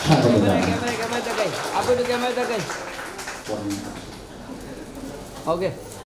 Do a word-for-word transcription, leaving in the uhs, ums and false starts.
Kamera, kamera, kamera guys. Apa tu kamera guys? Okey.